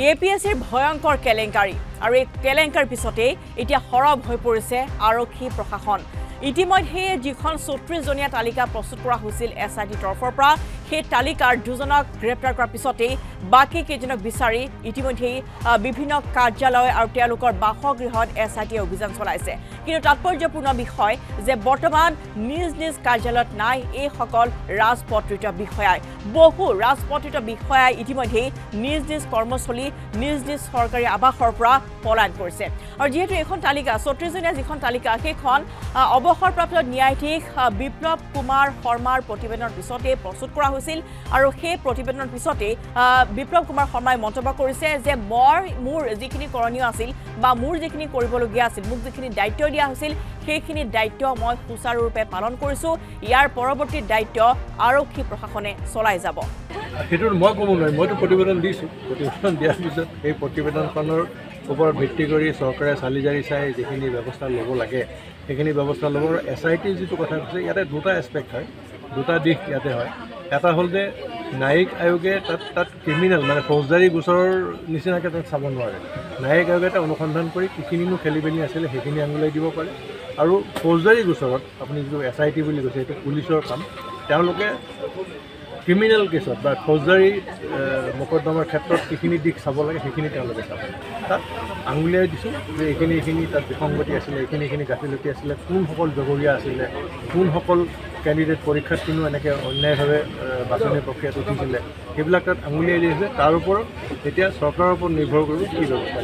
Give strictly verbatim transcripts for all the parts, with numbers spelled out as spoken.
A P S C ভয়ংকৰ কেলেংকাৰী আৰু এই কেলেংকাৰ পিছতে এতিয়া হৰব হৈ পৰিছে আৰক্ষী প্ৰশাসন ইতিমধ্যে যিখন চৌত্ৰিশ জনীয়া তালিকা প্ৰস্তুত কৰা হৈছিল S I T তৰফৰ পৰা সেই তালিকাৰ দুজনক গ্ৰেপ্তাৰ কৰাৰ পিছতে বাকি কেইজনক বিচাৰি ইতিমধ্যে বিভিন্ন কাৰ্যালয় আৰু তেওঁলোকৰ বাসগৃহত S I T অভিযান চলাইছে কিন্তু তাৎপৰ্যপূৰ্ণ বিষয় যে বৰ্তমান নিজ নিজ কাৰ্যালয়ত নাই এই সকল ৰাজপত্ৰিত বিষয়াই বহু ৰাজপত্ৰিত বিষয়াই ইতিমধ্যে নিজ নিজ কৰ্মস্থলী নিজ নিজ চৰকাৰী আবাসৰ পৰা পলায়ন কৰিছে আৰু যেহেতু এখন তালিকা চৌত্ৰিশ জনীয়া যিখন তালিকা সেইখন অৱসৰপ্ৰাপ্ত ন্যায়াধীশ বিপ্লৱ কুমাৰ শৰ্মাৰ প্ৰতিবেদনৰ পিছতে প্ৰস্তুত কৰা হৈছিল আৰু সেই প্ৰতিবেদনৰ পিছতে বিপ্লৱ কুমাৰ শৰ্মাই মন্তব্য কৰিছে যে মই মোৰ যিখিনি কৰণীয় আছিল বা মোৰ যিখিনি কৰিবলগীয়া আছিল মোক যিখিনি দায়িত্ব দিয়া হৈছিল সেইখিনি দায়িত্ব মই সুচাৰুৰূপে পালন কৰিছো ইয়াৰ পৰৱৰ্তী দায়িত্ব আৰক্ষী প্ৰশাসনে চলাই যাব সেইটো মই ক'ব নোৱাৰিম মইতো প্ৰতিবেদন দিছোঁ প্ৰতিবেদন দিয়াৰ পিছত এই প্ৰতিবেদনখনৰ ওপৰত ভিত্তি কৰি চৰকাৰে চালি জাৰি চাই যিখিনি ব্যৱস্থা ল'ব লাগে সেইখিনি ব্যৱস্থা ল'ব আৰু S I T যিটো কথা কৈছে ইয়াতে দুটা এছপেক্ট হয় দুটা দিশ ইয়াতে হয় এটা হ'ল যে ন্যায়িক আয়োগে তাত তাত ক্ৰিমিনেল মানে ফৌজদাৰী গোচৰৰ নিচিনাকৈ তাত চাব নোৱাৰে ন্যায়িক আয়োগে এটা অনুসন্ধান কৰি কিখিনিনো খেলি মেলি আছিলে সেইখিনি আঙুলিয়াই দিব পাৰে আৰু ফৌজদাৰী গোচৰত আপুনি যিটো S I T বুলি কৈছে সেইটো পুলিচৰ কাম তেওঁলোকে ক্ৰিমিনেল কেছত বা ফৌজদাৰী মোকদ্দমাৰ ক্ষেত্ৰত যিখিনি দিশ চাব লাগে সেইখিনি তেওঁলোকে চাব তাত আঙুলিয়াই দিছোঁ যে এইখিনি এইখিনি তাত বিসংগতি আছিলে এইখিনি এইখিনি গাফিলতি আছিলে কোনসকল জগৰীয়া আছিলে কোনসকল কেণ্ডিডেট পৰীক্ষাত কিনো এনেকৈ অন্যায়ভাৱে বাছনি প্ৰক্ৰিয়াত উঠিছিলে সেইবিলাক তাত আঙুলিয়াই দিছে তাৰ ওপৰত এতিয়া চৰকাৰৰ ওপৰত নিৰ্ভৰ কৰিব কি ব্যৱস্থা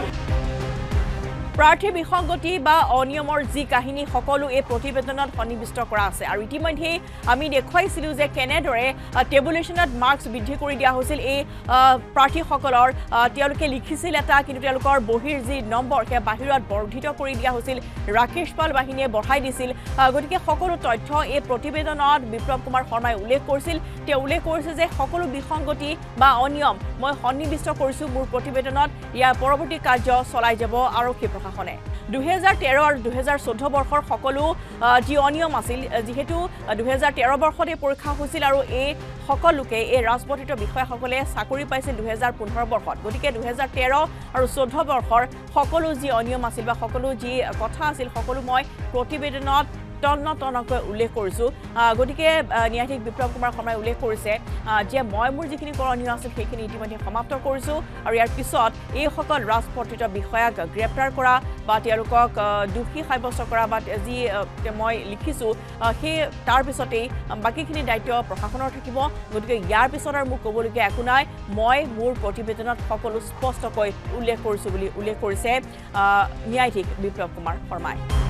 প্ৰাৰ্থী বিসংগতি বা অনিয়মৰ যি কাহিনী সকলো এই প্ৰতিবেদনত সন্নিৱিষ্ট কৰা আছে আৰু ইতিমধ্যে আমি দেখুৱাইছিলোঁ যে কেনেদৰে টেবুলেশ্যনত মাৰ্কছ বৃদ্ধি কৰি দিয়া হৈছিল এই প্ৰাৰ্থীসকলৰ তেওঁলোকে লিখিছিল এটা কিন্তু তেওঁলোকৰ বহিৰ যি নম্বৰ সেয়া বাহিৰত বৰ্ধিত কৰি দিয়া হৈছিল ৰাকেশ পাল বাহিনীয়ে বঢ়াই দিছিল গতিকে সকলো তথ্য এই প্ৰতিবেদনত বিপ্লৱ কুমাৰ শৰ্মাই উল্লেখ কৰিছিল তেওঁ উল্লেখ কৰিছে যে সকলো বিসংগতি বা অনিয়ম মই সন্নিৱিষ্ট কৰিছোঁ মোৰ প্ৰতিবেদনত ইয়াৰ পৰৱৰ্তী কাৰ্য চলাই যাব আৰক্ষী প্ৰশাসনে দুহেজাৰ তেৰ আৰু দুহেজাৰ চৈধ্য বৰ্ষৰ সকলো যি অনিয়ম আছিল যিহেতু দুহেজাৰ তেৰ বৰ্ষতে পৰীক্ষা হৈছিল আৰু এই সকলোকে এই ৰাজপত্ৰিত বিষয়াসকলে চাকৰি পাইছিল দুহেজাৰ পোন্ধৰ বৰ্ষত গতিকে দুহেজাৰ তেৰ আৰু চৈধ্য বৰ্ষৰ সকলো যি অনিয়ম আছিল বা সকলো যি কথা আছিল সকলো মই প্ৰতিবেদনত তন্ন তন্নকৈ উল্লেখ কৰিছোঁ গতিকে ন্যায়াধীশ বিপ্লৱ কুমাৰ শৰ্মাই উল্লেখ কৰিছে যে মই মোৰ যিখিনি কৰণীয় আছিল সেইখিনি ইতিমধ্যে সমাপ্ত কৰিছোঁ আৰু ইয়াৰ পিছত এইসকল ৰাজপত্ৰিত বিষয়াক গ্ৰেপ্তাৰ কৰা বা তেওঁলোকক দোষী সাব্যস্ত কৰা বা যি মই লিখিছোঁ সেই তাৰ পিছতেই বাকীখিনি দায়িত্ব প্ৰশাসনৰ থাকিব গতিকে ইয়াৰ পিছত আৰু মোক ক'বলগীয়া একো নাই মই মোৰ প্ৰতিবেদনত সকলো স্পষ্টকৈ উল্লেখ কৰিছোঁ বুলি উল্লেখ কৰিছে ন্যায়াধীশ বিপ্লৱ কুমাৰ শৰ্মাই